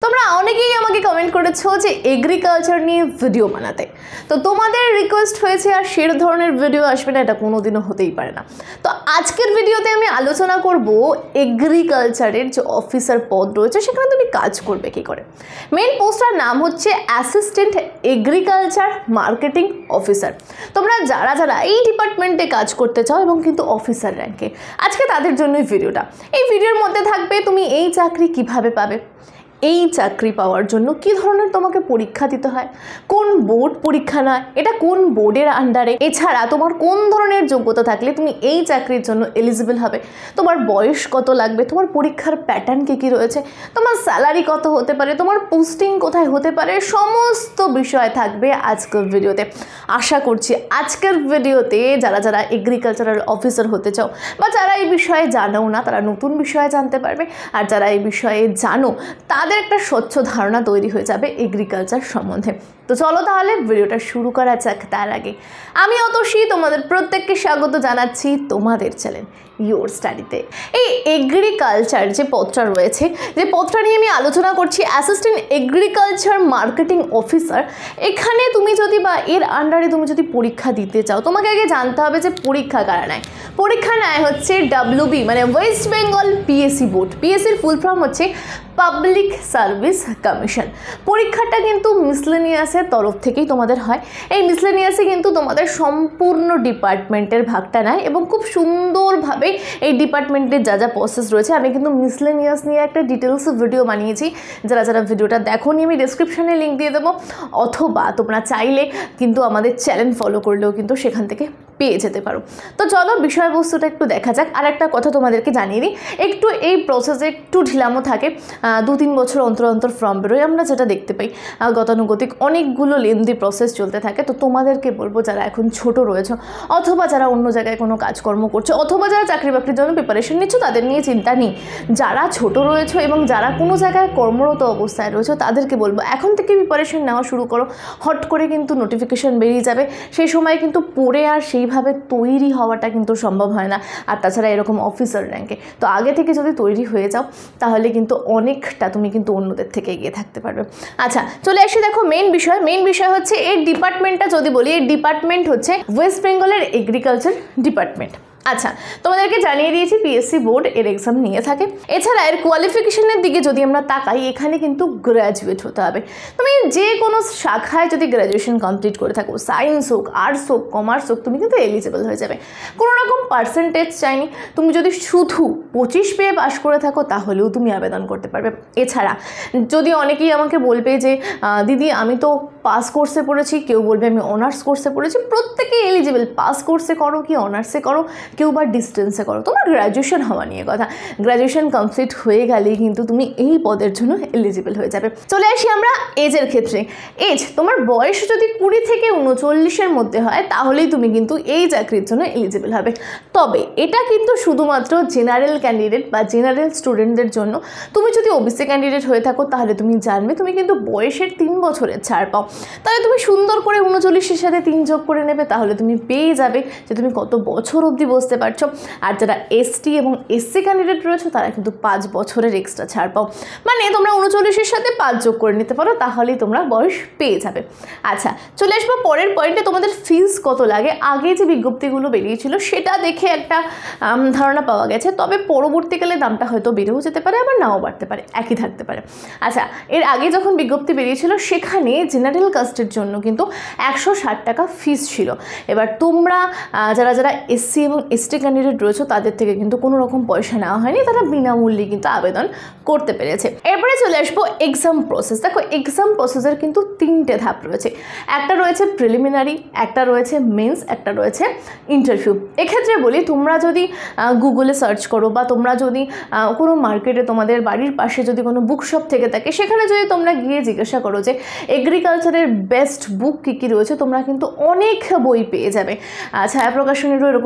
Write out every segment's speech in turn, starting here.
তোমরা অনেকেই আমাকে কমেন্ট করেছো যে এগ্রিকালচার নিয়ে ভিডিও বানাতে, তো তোমাদের রিকোয়েস্ট হয়েছে আর সেই ধরনের ভিডিও আসবে না, এটা কোনোদিনও হতেই পারে না। তো আজকের ভিডিওতে আমি আলোচনা করব এগ্রিকালচারের যে অফিসার পদ রয়েছে সেখানে তুমি কাজ করবে কী করে। মেন পোস্টটার নাম হচ্ছে অ্যাসিস্ট্যান্ট এগ্রিকালচার মার্কেটিং অফিসার। তোমরা যারা যারা এই ডিপার্টমেন্টে কাজ করতে চাও এবং কিন্তু অফিসার র্যাঙ্কে, আজকে তাদের জন্যই ভিডিওটা। এই ভিডিওর মধ্যে থাকবে তুমি এই চাকরি কিভাবে পাবে, এই চাকরি পাওয়ার জন্য কী ধরনের তোমাকে পরীক্ষা দিতে হয়, কোন বোর্ড পরীক্ষা নয়, এটা কোন বোর্ডের আন্ডারে, এছাড়া তোমার কোন ধরনের যোগ্যতা থাকলে তুমি এই চাকরির জন্য এলিজিবল হবে, তোমার বয়স কত লাগবে, তোমার পরীক্ষার প্যাটার্ন কী রয়েছে, তোমার স্যালারি কত হতে পারে, তোমার পোস্টিং কোথায় হতে পারে, সমস্ত বিষয় থাকবে আজকের ভিডিওতে। আশা করছি আজকের ভিডিওতে যারা যারা এগ্রিকালচারাল অফিসার হতে চাও বা যারা এই বিষয়ে জানো না তারা নতুন বিষয়ে জানতে পারবে, আর যারা এই বিষয়ে জানো তাদের একটা স্বচ্ছ ধারণা তৈরি হয়ে যাবে এগ্রিকালচার সম্বন্ধে। তো চলো তাহলে ভিডিওটা শুরু করা যাক। তার আগে আমি অতসী তোমাদের প্রত্যেককে স্বাগত জানাচ্ছি তোমাদের চ্যানেল ইয়োর স্টাডিতে। এই এগ্রিকালচার যে পদটা রয়েছে, যে পদটা নিয়ে আমি আলোচনা করছি, অ্যাসিস্ট্যান্ট এগ্রিকালচার মার্কেটিং অফিসার, এখানে তুমি যদি বা এর আন্ডারে তুমি যদি পরীক্ষা দিতে চাও, তোমাকে আগে জানতে হবে যে পরীক্ষা কারা নেয়। পরীক্ষা নেয় হচ্ছে WB মানে ওয়েস্ট বেঙ্গল PSC বোর্ড। PSCর ফুল ফর্ম হচ্ছে পাবলিক সার্ভিস কমিশন। পরীক্ষাটা কিন্তু মিসলেনিয়াসের তরফ থেকেই তোমাদের হয়। এই মিসলেনিয়াসে কিন্তু তোমাদের সম্পূর্ণ ডিপার্টমেন্টের ভাগটা নেয় এবং খুব সুন্দরভাবে এই ডিপার্টমেন্টের যা যা প্রসেস রয়েছে, আমি কিন্তু মিসলেনিয়াস নিয়ে একটা ডিটেলস ভিডিও বানিয়েছি। যারা যারা ভিডিওটা দেখোনি আমি ডেসক্রিপশনে লিঙ্ক দিয়ে দেবো, অথবা তোমরা চাইলে কিন্তু আমাদের চ্যানেল ফলো করলেও কিন্তু সেখান থেকে পেয়ে যেতে পারো। তো চলো বিষয়বস্তুটা একটু দেখা যাক। আর একটা কথা তোমাদেরকে জানিয়ে দিই, একটু এই প্রসেসে একটু ঢিলামো থাকে, 2-3 বছর অন্তর অন্তর ফর্ম বেরোয়, আমরা যেটা দেখতে পাই গতানুগতিক অনেকগুলো লেন্দি প্রসেস চলতে থাকে। তো তোমাদেরকে বলবো যারা এখন ছোট রয়েছে, অথবা যারা অন্য জায়গায় কোনো কাজকর্ম করছো, অথবা যারা চাকরি বাকরির জন্য প্রিপারেশন নিচ্ছ, তাদের নিয়ে চিন্তা নেই। যারা ছোট রয়েছে এবং যারা কোনো জায়গায় কর্মরত অবস্থায় রয়েছে, তাদেরকে বলবো এখন থেকে প্রিপারেশন নেওয়া শুরু করো। হট করে কিন্তু নোটিফিকেশন বেরিয়ে যাবে, সেই সময় কিন্তু পড়ে আর সেইভাবে তৈরি হওয়াটা কিন্তু সম্ভব হয় না। আর তাছাড়া এরকম অফিসার র্যাঙ্কে তো আগে থেকে যদি তৈরি হয়ে যাও, তাহলে কিন্তু অনেকটা তুমি কিন্তু অন্যদের থেকে এগিয়ে থাকতে পারবে। আচ্ছা চলে আসি, দেখো মেন বিষয় হচ্ছে এই ডিপার্টমেন্টটা যদি বলি, এই ডিপার্টমেন্ট হচ্ছে ওয়েস্ট বেঙ্গলের এগ্রিকালচার ডিপার্টমেন্ট। আচ্ছা তোমাদেরকে জানিয়ে দিয়েছি PSC বোর্ড এর এক্সাম নিয়ে থাকে। এছাড়া এর কোয়ালিফিকেশনের দিকে যদি আমরা তাকাই, এখানে কিন্তু গ্র্যাজুয়েট হতে হবে। তুমি যে কোনো শাখায় যদি গ্র্যাজুয়েশন কমপ্লিট করে থাকো, সায়েন্স হোক, আর্টস হোক, কমার্স হোক, তুমি কিন্তু এলিজিবল হয়ে যাবে। কোনো রকম পার্সেন্টেজ চাইনি, তুমি যদি শুধু 25 পেয়ে পাস করে থাকো তাহলেও তুমি আবেদন করতে পারবে। এছাড়া যদি অনেকেই আমাকে বলবে যে দিদি আমি তো পাস কোর্সে পড়েছি, কেউ বলবে আমি অনার্স কোর্সে পড়েছি, প্রত্যেকেই এলিজিবল। পাস কোর্সে করো কি অনার্সে করো, কেউ বা ডিস্টেন্সে করো, তোমার গ্র্যাজুয়েশন হওয়া নিয়ে কথা। গ্র্যাজুয়েশন কমপ্লিট হয়ে গেলেই কিন্তু তুমি এই পদের জন্য এলিজিবল হয়ে যাবে। চলে আসি আমরা এজের ক্ষেত্রে। এজ, তোমার বয়স যদি 20 থেকে 39-এর মধ্যে হয়, তাহলেই তুমি কিন্তু এই চাকরির জন্য এলিজিবল হবে। তবে এটা কিন্তু শুধুমাত্র জেনারেল ক্যান্ডিডেট বা জেনারেল স্টুডেন্টদের জন্য। তুমি যদি OBC ক্যান্ডিডেট হয়ে থাকো, তাহলে তুমি জানবে তুমি কিন্তু বয়সের 3 বছরের ছাড় পাও। তাহলে তুমি সুন্দর করে 39-এর সাথে 3 যোগ করে নেবে, তাহলে তুমি পেয়ে যাবে যে তুমি কত বছর অবধি বসতে পারছো। আর যারা ST এবং SC ক্যান্ডিডেট রয়েছে, তারা কিন্তু 5 বছরের এক্সট্রা ছাড় পাও। মানে তোমরা 39-এর সাথে 5 যোগ করে নিতে পারো, তাহলেই তোমরা বয়স পেয়ে যাবে। আচ্ছা চলে আসবো পরের পয়েন্টে, তোমাদের ফিস কত লাগে। আগে যে বিজ্ঞপ্তিগুলো বেরিয়েছিল সেটা দেখে একটা ধারণা পাওয়া গেছে, তবে পরবর্তীকালে দামটা হয়তো বেড়েও যেতে পারে, আবার নাও বাড়তে পারে, একই থাকতে পারে। আচ্ছা এর আগে যখন বিজ্ঞপ্তি বেরিয়েছিল, সেখানে জেনারেল কাস্টের জন্য কিন্তু 160 টাকা ফিস ছিল। এবার তোমরা যারা যারা SC এবং ST ক্যান্ডিডেট রয়েছে, তাদের থেকে কিন্তু কোনো রকম পয়সা নেওয়া হয়নি, তারা বিনামূল্যে কিন্তু আবেদন করতে পেরেছে। এরপরে চলে আসবো এক্সাম প্রসেস। দেখো এক্সাম প্রসেসের কিন্তু 3টে ধাপ রয়েছে। একটা রয়েছে প্রিলিমিনারি, একটা রয়েছে মেন্স, একটা রয়েছে ইন্টারভিউ। এক্ষেত্রে বলি, তোমরা যদি গুগলে সার্চ করো বা তোমরা যদি কোনো মার্কেটে তোমাদের বাড়ির পাশে যদি কোনো বুক শপ থেকে থাকে, সেখানে যদি তোমরা গিয়ে জিজ্ঞাসা করো যে এগ্রিকালচারের বেস্ট বুক কী কী রয়েছে, তোমরা কিন্তু অনেক বই পেয়ে যাবে। ছায়া প্রকাশনেরও এরকম বই রয়েছে,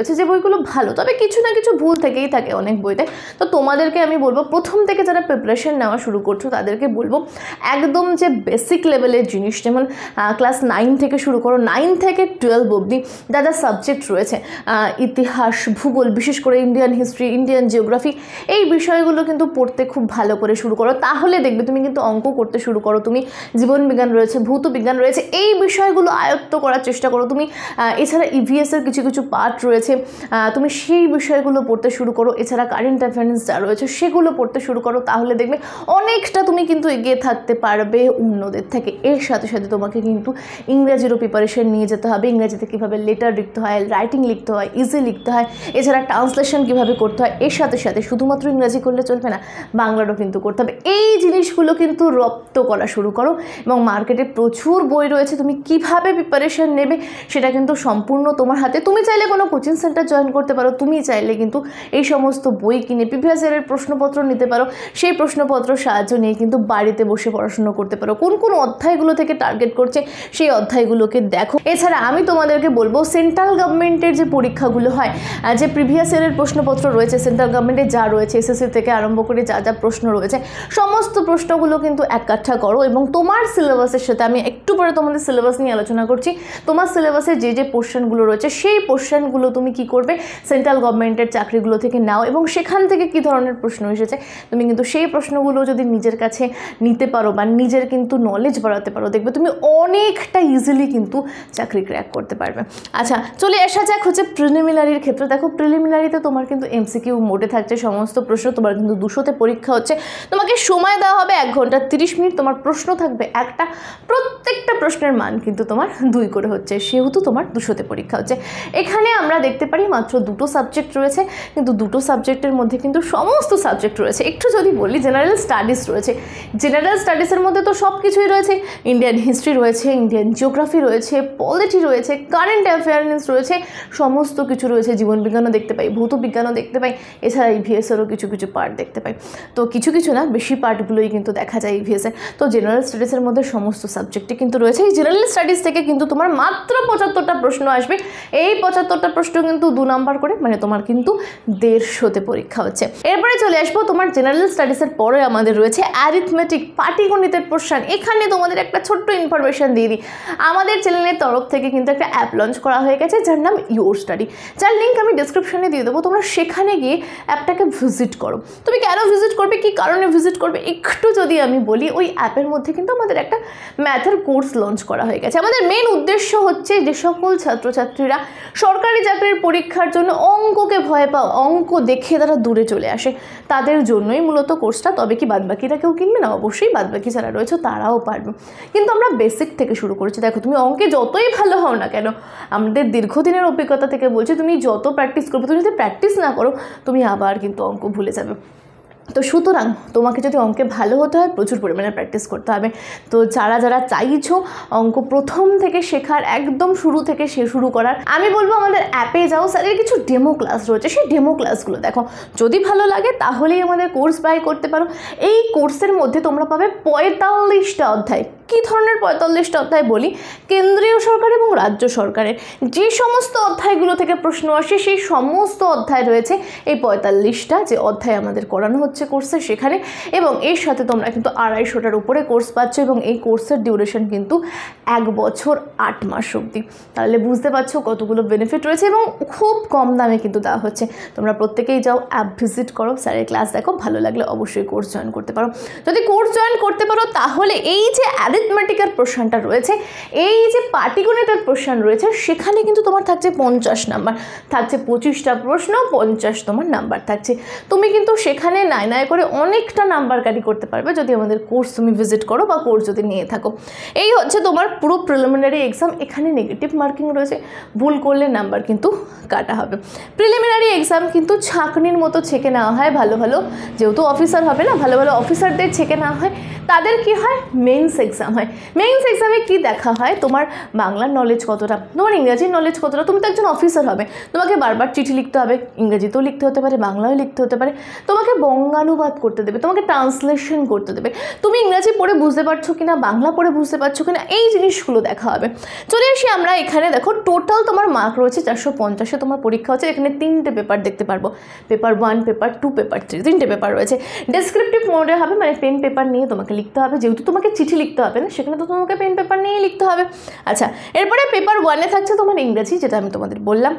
রয়েছে, যে বইগুলো ভালো, তবে কিছু না কিছু ভুল থেকেই থাকে অনেক বইতে। তো তোমাদেরকে আমি বলবো, প্রথম থেকে যারা প্রিপারেশন নেওয়া শুরু করছো তাদেরকে বলবো একদম যে বেসিক লেভেলের জিনিস, যেমন ক্লাস 9 থেকে শুরু করো, 9 থেকে 12 অবধি যা যা সাবজেক্ট রয়েছে, ইতিহাস, ভূগোল, বিশেষ করে ইন্ডিয়ান হিস্ট্রি, ইন্ডিয়ান জিওগ্রাফি, এই বিষয়গুলো কিন্তু পড়তে খুব ভালো করে শুরু করো। তাহলে দেখবে তুমি কিন্তু অঙ্ক করতে শুরু করো, তুমি জীবনবিজ্ঞান রয়েছে, ভৌত বিজ্ঞান রয়েছে, এই বিষয়গুলো আয়ত্ত করার চেষ্টা করো তুমি। এছাড়া ইভিএসের কিছু কিছু পার্ট রয়েছে, তুমি সেই বিষয়গুলো পড়তে শুরু করো। এছাড়া কারেন্ট অ্যাফেয়ার্স যা রয়েছে সেগুলো পড়তে শুরু করো, তাহলে দেখবে অনেকটা তুমি কিন্তু এগিয়ে থাকতে পারবে অন্যদের থেকে। এর সাথে সাথে তোমাকে কিন্তু ইংরেজিরও প্রিপারেশন নিয়ে যেতে হবে, ইংরেজিতে কীভাবে লেটার লিখতে হয়, রাইটিং লিখতে হয়, ইজি লিখতে হয়, এছাড়া ট্রান্সলেশন কীভাবে করতে হয়। এর সাথে সাথে শুধুমাত্র ইংরেজি করলে চলবে না, বাংলারও কিন্তু করতে হবে। এই জিনিসগুলো কিন্তু রপ্ত করা শুরু করো, এবং মার্কেটে প্রচুর বই রয়েছে, তুমি কিভাবে প্রিপারেশন নেবে সেটা কিন্তু সম্পূর্ণ তোমার হাতে। তুমি চাইলে কোনো কোচিং সেন্টার জয়েন করতে পারো, তুমি চাইলে কিন্তু এই সমস্ত বই কিনে প্রিভিয়াস ইয়ারের প্রশ্নপত্র নিতে পারো, সেই প্রশ্নপত্র সাহায্য নিয়ে কিন্তু বাড়িতে বসে পড়াশুনো করতে পারো। কোন কোন অধ্যায়গুলো থেকে টার্গেট করছে সেই অধ্যায়গুলোকে দেখো। এছাড়া আমি তোমাদেরকে বলবো, সেন্ট্রাল গভর্নমেন্টের যে পরীক্ষাগুলো হয়, যে প্রিভিয়াস ইয়ারের প্রশ্নপত্র রয়েছে সেন্ট্রাল গভর্নমেন্টে যা রয়েছে, এসএসসি থেকে আরম্ভ করে যা যা প্রশ্ন রয়েছে, সমস্ত প্রশ্নগুলো কিন্তু এককাঠা করো, এবং তোমার সিলেবাসের সাথে, আমি একটু পরে তোমাদের সিলেবাস নিয়ে আলোচনা করছি, তোমার সিলেবাসে যে যে পোর্শনগুলো রয়েছে সেই পোর্শনগুলো তুমি কি করবে, সেন্ট্রাল গভর্নমেন্টের চাকরিগুলো থেকে নাও, এবং সেখান থেকে কি ধরনের প্রশ্ন এসেছে তুমি কিন্তু সেই প্রশ্নগুলো যদি নিজের কাছে নিতে পারো বা নিজের কিন্তু নলেজ বাড়াতে পারো, দেখবে তুমি অনেকটা ইজিলি কিন্তু চাকরি ক্র্যাক করতে পারবে। আচ্ছা, চলে আসা যাক হচ্ছে প্রিলিমিনারির ক্ষেত্রে। দেখো, প্রিলিমিনারিতে তোমার কিন্তু এমসিকিউ মোডে থাকছে সমস্ত প্রশ্ন, তোমার কিন্তু 200তে পরীক্ষা হচ্ছে, তোমাকে সময় দেওয়া হবে 1 ঘন্টা 30 মিনিট, তোমার প্রশ্ন থাকবে একটা, প্রত্যেকটা প্রশ্নের মান কিন্তু তোমার 2 করে হচ্ছে, সেহেতু তোমার 200তে পরীক্ষা হচ্ছে। এখানে আমরা দেখতে পারি মাত্র 2টো সাবজেক্ট রয়েছে, কিন্তু 2টো সাবজেক্টের মধ্যে কিন্তু সমস্ত সাবজেক্ট রয়েছে। একটু যদি বলি, জেনারেল স্টাডিজ রয়েছে, জেনারেল স্টাডিজের মধ্যে তো সব কিছুই রয়েছে, ইন্ডিয়ান হিস্ট্রি রয়েছে, ইন্ডিয়ান জিওগ্রাফি রয়েছে, পলিটি রয়েছে, কারেন্ট অ্যাফেয়ার্স রয়েছে, সমস্ত কিছু রয়েছে, জীবনবিজ্ঞানও দেখতে পাই, ভৌত বিজ্ঞানও দেখতে পাই, এছাড়া ইভিএসেরও কিছু কিছু পার্ট দেখতে পাই। তো কিছু কিছু না, বেশি পার্টগুলোই কিন্তু দেখা যায় ইভিএসের। তো জেনারেল স্টাডিজের মধ্যে সমস্ত সাবজেক্টই কিন্তু রয়েছে। এই জেনারেল স্টাডিজ থেকে কিন্তু তোমার মাত্র 75টা প্রশ্ন আসবে, এই 75টা প্রশ্ন কিন্তু 2 নাম্বার করে, মানে তোমার কিন্তু 150তে পরীক্ষা হচ্ছে। এরপরে চলে আসবো তোমার জেনারেল স্টাডিজের পরে আমাদের রয়েছে অ্যারিথমেটিক, পাটিগণিতের প্রশ্ন। এখানে তোমাদের একটা ছোট্ট ইনফরমেশন দিয়ে দিই, আমাদের চ্যানেলের তরফ থেকে কিন্তু একটা অ্যাপ লঞ্চ করা হয়ে গেছে যার নাম ইয়োর স্টাডি, যার লিঙ্ক আমি ডিসক্রিপশনে দিয়ে দেবো। তোমরা সেখানে গিয়ে অ্যাপটাকে ভিজিট করো। তুমি কেন ভিজিট করবে, কী কারণে ভিজিট করবে, একটু যদি আমি বলি, ওই অ্যাপের মধ্যে কিন্তু আমাদের একটা ম্যাথের কোর্স লঞ্চ করা হয়ে গেছে। আমাদের মেন উদ্দেশ্য হচ্ছে যে সকল ছাত্রছাত্রীরা সরকারি চাকরির পরীক্ষার জন্য অঙ্ককে ভয় পাও, অঙ্ক দেখে তারা দূরে চলে আসে, তাদের জন্যই মূলত কোর্সটা। তবে কি বাদবাকিরা কেউ কিনবে না? অবশ্যই বাদবাকি যারা রয়েছে তারাও পারবে, কিন্তু আমরা বেসিক থেকে শুরু করেছি। দেখো, তুমি অঙ্কে যতই ভালো হও না কেন, আমাদের দীর্ঘদিনের অভিজ্ঞতা থেকে বলছি, তুমি যত প্র্যাকটিস করবে, তুমি যদি প্র্যাকটিস না করো তুমি আবার কিন্তু অঙ্ক ভুলে যাবে। তো সুতরাং তোমাকে যদি অঙ্কে ভালো হতে হয় প্রচুর পরিমাণে প্র্যাকটিস করতে হবে। তো যারা যারা চাইছো অঙ্ক প্রথম থেকে শেখার, একদম শুরু থেকে শুরু করার, আমি বলবো আমাদের অ্যাপে যাও, স্যারের কিছু ডেমো ক্লাস রয়েছে, সেই ডেমো ক্লাসগুলো দেখো, যদি ভালো লাগে তাহলেই আমাদের কোর্স বাই করতে পারো। এই কোর্সের মধ্যে তোমরা পাবে 45টা অধ্যায়। কী ধরনের 45টা অধ্যায় বলি, কেন্দ্রীয় সরকার এবং রাজ্য সরকারের যে সমস্ত অধ্যায়গুলো থেকে প্রশ্ন আসে সেই সমস্ত অধ্যায় রয়েছে এই 45টা যে অধ্যায় আমাদের করানো হচ্ছে কোর্সে সেখানে। এবং এর সাথে তোমরা কিন্তু 250টার উপরে কোর্স পাচ্ছ, এবং এই কোর্সের ডিউরেশন কিন্তু 1 বছর 8 মাস অবধি। তাহলে বুঝতে পারছো কতগুলো বেনিফিট রয়েছে, এবং খুব কম দামে কিন্তু দেওয়া হচ্ছে। তোমরা প্রত্যেকেই যাও, অ্যাপ ভিজিট করো, স্যারের ক্লাস দেখো, ভালো লাগলে অবশ্যই কোর্স জয়েন করতে পারো। যদি কোর্স জয়েন করতে পারো তাহলে এই যে অ্যারিথমেটিকের প্রশ্নটা রয়েছে, এই যে পাটিগণিতের প্রশ্ন রয়েছে, সেখানে কিন্তু তোমার থাকছে 50 নাম্বার, থাকছে 25টা প্রশ্ন, 50 তোমার নাম্বার থাকছে। তুমি কিন্তু সেখানে নাই করে অনেকটা নাম্বার ক্যারি করতে পারবে যদি আমাদের কোর্স তুমি ভিজিট করো বা কোর্স যদি নিয়ে থাকো। এই হচ্ছে তোমার পুরো প্রিলিমিনারি এক্সাম। এখানে নেগেটিভ মার্কিং রয়েছে, ভুল করলে নাম্বার কিন্তু কাটা হবে। প্রিলিমিনারি এক্সাম কিন্তু ছাঁকনির মতো ছেঁকে নেওয়া হয়, যেহেতু অফিসার হবে না, ভালো অফিসারদের ছেঁকে নেওয়া হয়। তাদের কি হয়, মেন্স এক্সাম এক্সাম হয়। মেইনস এক্সামে কী দেখা হয়, তোমার বাংলার নলেজ কতটা, তোমার ইংরাজির নলেজ কতটা। তুমি তো একজন অফিসার হবে, তোমাকে বারবার চিঠি লিখতে হবে, ইংরেজিতেও লিখতে হতে পারে, বাংলাও লিখতে হতে পারে, তোমাকে বঙ্গানুবাদ করতে দেবে, তোমাকে ট্রান্সলেশন করতে দেবে, তুমি ইংরাজি পড়ে বুঝতে পারছো কিনা, বাংলা পড়ে বুঝতে পারছো কিনা, এই জিনিসগুলো দেখা হবে। চলে আসি আমরা এখানে, দেখো টোটাল তোমার মার্ক রয়েছে 450-এ তোমার পরীক্ষা হচ্ছে। এখানে 3টে পেপার দেখতে পারবো, পেপার 1, পেপার 2, পেপার 3, 3টে পেপার রয়েছে। ডেসক্রিপটিভ মোডে হবে, মানে পেন পেপার নিয়ে তোমাকে লিখতে হবে, যেহেতু তোমাকে চিঠি লিখতে হবে না, সেখানে তো তোমাকে পেন পেপার নিয়েই লিখতে হবে। আচ্ছা, এরপরে পেপার 1-এ থাকছে তোমার ইংরেজি, যেটা আমি তোমাদের বললাম।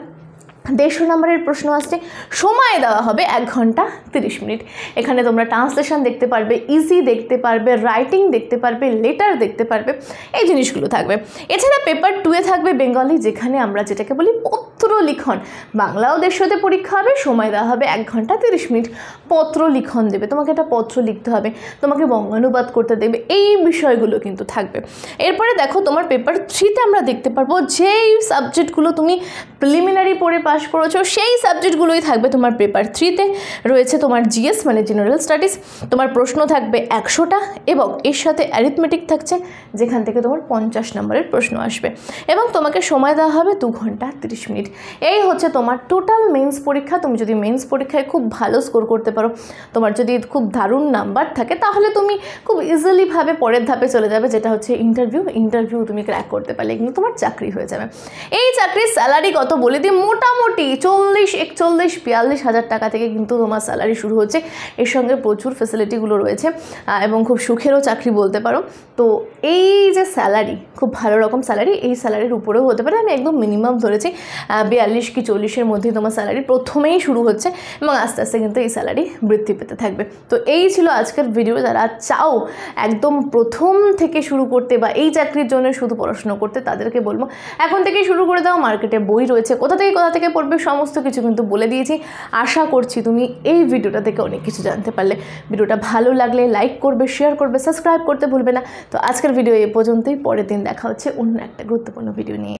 150 নম্বরের প্রশ্ন আসছে, সময় দেওয়া হবে 1 ঘন্টা 30 মিনিট। এখানে তোমরা ট্রান্সলেশন দেখতে পারবে, ইজি দেখতে পারবে, রাইটিং দেখতে পারবে, লেটার দেখতে পারবে, এই জিনিসগুলো থাকবে। এছাড়া পেপার 2-এ থাকবে বেঙ্গলি, যেখানে আমরা যেটাকে বলি পত্র লিখন। বাংলাও দেশতে পরীক্ষা হবে, সময় দেওয়া হবে 1 ঘন্টা 30 মিনিট। পত্র লিখন দেবে, তোমাকে একটা পত্র লিখতে হবে, তোমাকে বঙ্গানুবাদ করতে দেবে, এই বিষয়গুলো কিন্তু থাকবে। এরপরে দেখো তোমার পেপার 3-তে আমরা দেখতে পারবো যেই সাবজেক্টগুলো তুমি প্রিলিমিনারি পড়ে পাস করেছো, সেই সাবজেক্টগুলোই থাকবে তোমার পেপার 3-তে। রয়েছে তোমার জিএস মানে জেনারেল স্টাডিজ, তোমার প্রশ্ন থাকবে 100টা এবং এর সাথে অ্যারিথমেটিক থাকছে, যেখান থেকে তোমার 50 নম্বরের প্রশ্ন আসবে এবং তোমাকে সময় দেওয়া হবে 2 ঘন্টা 30 মিনিট। এই হচ্ছে তোমার টোটাল মেন্স পরীক্ষা। তুমি যদি মেন্স পরীক্ষায় খুব ভালো স্কোর করতে পারো, তোমার যদি খুব দারুণ নাম্বার থাকে, তাহলে তুমি খুব ইজিলিভাবে পরের ধাপে চলে যাবে, যেটা হচ্ছে ইন্টারভিউ তুমি ক্র্যাক করতে পারলে কিন্তু তোমার চাকরি হয়ে যাবে। এই চাকরির স্যালারি কত বলে দিই, মোটামুটি 40, 41, 42 হাজার টাকা থেকে কিন্তু তোমার স্যালারি শুরু হচ্ছে। এর সঙ্গে প্রচুর ফেসিলিটিগুলো রয়েছে এবং খুব সুখেরও চাকরি বলতে পারো। তো এই যে স্যালারি, খুব ভালো রকম স্যালারি, এই স্যালারির উপরেও হতে পারে, আমি একদম মিনিমাম ধরেছি 42 কি 40-এর মধ্যেই তোমার স্যালারি প্রথমেই শুরু হচ্ছে এবং আস্তে আস্তে কিন্তু এই স্যালারি বৃদ্ধি পেতে থাকবে। তো এই ছিল আজকের ভিডিও। যারা চাও একদম প্রথম থেকে শুরু করতে বা এই চাকরির জন্য শুধু পড়াশোনা করতে, তাদেরকে বলবো এখন থেকেই শুরু করে দাও। মার্কেটে বই রয়েছে, কোথা থেকে পড়বে সমস্ত কিছু কিন্তু বলে দিয়েছি। আশা করছি তুমি এই ভিডিওটা থেকে অনেক কিছু জানতে পারলে। ভিডিওটা ভালো লাগলে লাইক করবে, শেয়ার করবে, সাবস্ক্রাইব করতে ভুলবে না। তো আজকের ভিডিও এই পর্যন্তই, পরের দিন দেখা হচ্ছে অন্য একটা গুরুত্বপূর্ণ ভিডিও নিয়ে।